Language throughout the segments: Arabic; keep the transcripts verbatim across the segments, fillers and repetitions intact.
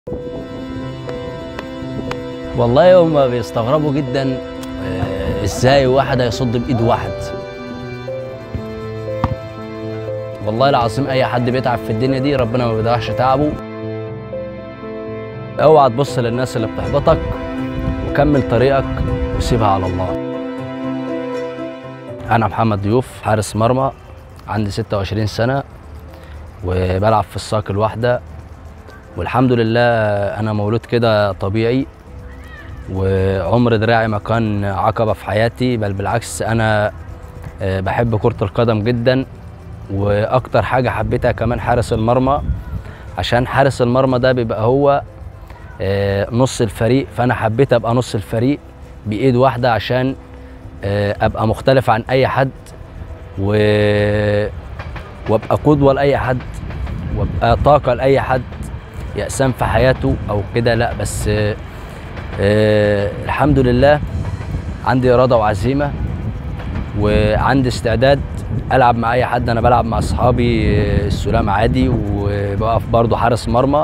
والله هم بيستغربوا جدا. آه، ازاي واحد هيصد بايد واحد؟ والله العظيم اي حد بيتعب في الدنيا دي ربنا ما بيضيعش تعبه. اوعى تبص للناس اللي بتحبطك وكمل طريقك وسيبها على الله. انا محمد ضيوف، حارس مرمى، عندي ستة وعشرين سنة وبلعب في الصاق الواحدة، والحمد لله انا مولود كده طبيعي، وعمر دراعي ما كان عقبة في حياتي، بل بالعكس أنا بحب كرة القدم جدا. وأكتر حاجة حبيتها كمان حارس المرمى، عشان حارس المرمى ده بيبقى هو نص الفريق، فأنا حبيت أبقى نص الفريق بإيد واحدة عشان أبقى مختلف عن أي حد، و... وأبقى قدوة لأي حد، وأبقى طاقة لأي حد يأسان في حياته أو كده. لأ بس أه الحمد لله عندي إرادة وعزيمة، وعندي استعداد ألعب مع أي حد. أنا بلعب مع أصحابي السلام عادي، وبقف برضه حارس مرمى،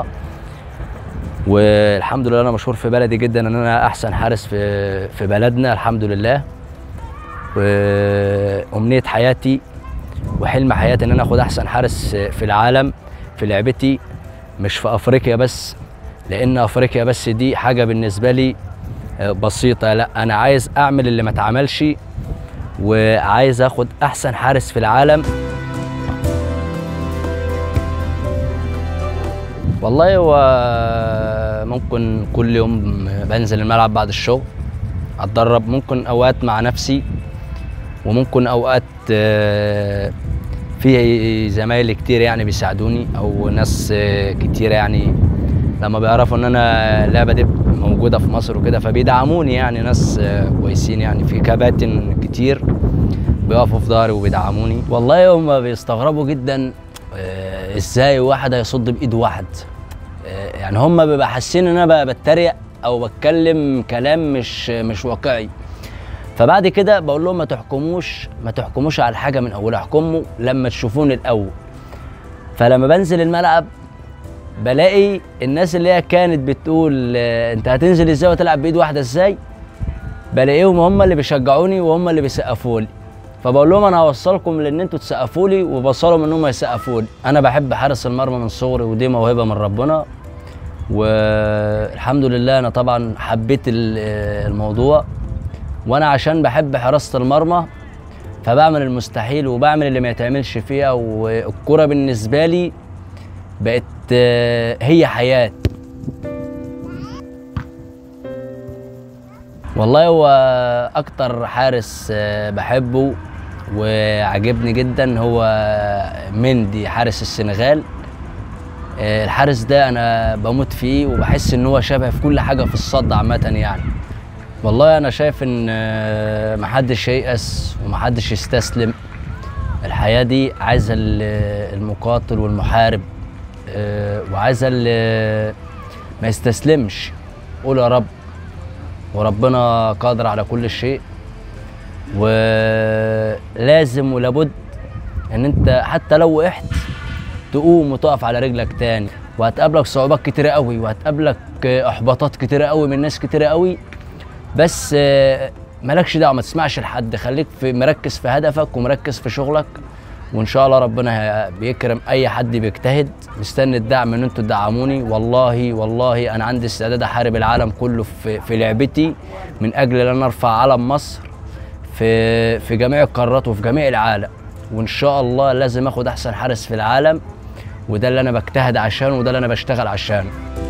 والحمد لله أنا مشهور في بلدي جدا إن أنا أحسن حارس في في بلدنا الحمد لله. وأمنية حياتي وحلم حياتي إن أنا آخد أحسن حارس في العالم في لعبتي، مش في أفريقيا بس، لأن أفريقيا بس دي حاجة بالنسبة لي بسيطة. لا أنا عايز أعمل اللي ما اتعملش، وعايز أخد أحسن حارس في العالم. والله هو ممكن كل يوم بنزل الملعب بعد الشغل أتدرب، ممكن أوقات مع نفسي، وممكن أوقات في زمايلي كتير يعني بيساعدوني، أو ناس كتير يعني لما بيعرفوا ان انا اللعبه دي موجوده في مصر وكده فبيدعموني، يعني ناس كويسين، يعني في كباتن كتير بيقفوا في ظهري وبيدعموني. والله هم بيستغربوا جدا ازاي واحد هيصد بايد واحد، يعني هم بيبقى حاسين ان انا بتريق او بتكلم كلام مش مش واقعي. فبعد كده بقول لهم ما تحكموش ما تحكموش على الحاجه من اولها، احكموا لما تشوفوني الاول. فلما بنزل الملعب بلاقي الناس اللي هي كانت بتقول انت هتنزل ازاي وتلعب بايد واحده ازاي، بلاقيهم هم اللي بيشجعوني وهم اللي بيسقفوا لي. فبقول لهم انا هوصلكم لان انتوا تسقفوا لي، وبوصلهم ان هم يسقفوا لي. انا بحب حارس المرمى من صغري، ودي موهبه من ربنا، والحمد لله انا طبعا حبيت الموضوع. وانا عشان بحب حراسه المرمى فبعمل المستحيل وبعمل اللي ما يتعملش فيها، والكرة بالنسبه لي بقت هي حياة. والله هو أكتر حارس بحبه وعجبني جدا هو مندي، حارس السنغال. الحارس ده أنا بموت فيه، وبحس إن هو شبه في كل حاجة في الصد عامة يعني. والله أنا شايف إن محدش ييأس ومحدش يستسلم. الحياة دي عايزة المقاتل والمحارب، وعايزة اللي ما يستسلمش. قول يا رب، وربنا قادر على كل شيء. ولازم ولابد ان انت حتى لو وقعت تقوم وتقف على رجلك تاني. وهتقابلك صعوبات كتيرة قوي، وهتقابلك احباطات كتيرة قوي من ناس كتيرة قوي، بس مالكش دعوة، ما تسمعش لحد، خليك في مركز في هدفك ومركز في شغلك، وان شاء الله ربنا بيكرم اي حد بيجتهد. مستني الدعم ان انتوا تدعموني. والله والله انا عندي استعداد احارب العالم كله في في لعبتي، من اجل ان انا ارفع علم مصر في في جميع القارات وفي جميع العالم. وان شاء الله لازم اخد احسن حارس في العالم، وده اللي انا بجتهد عشانه، وده اللي انا بشتغل عشانه.